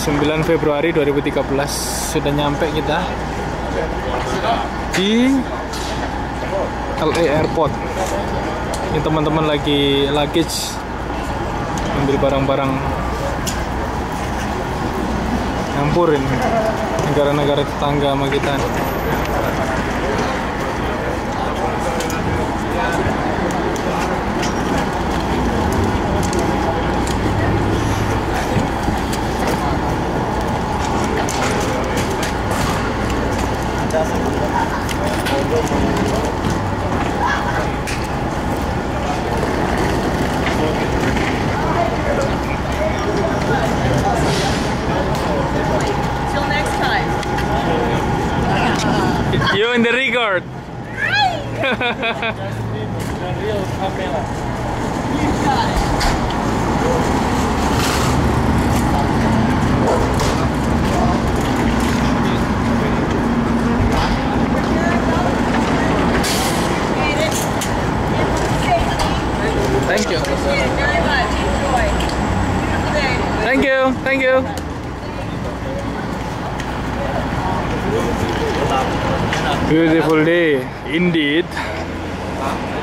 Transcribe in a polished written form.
9 Februari 2013 sudah nyampe kita di LA Airport. Ini teman-teman lagi luggage, ambil barang-barang, nyampurin negara-negara tetangga sama kita. Till next time. You in the record. Thank you. Very much. Enjoy. Beautiful day. Thank you. Thank you. Beautiful day indeed.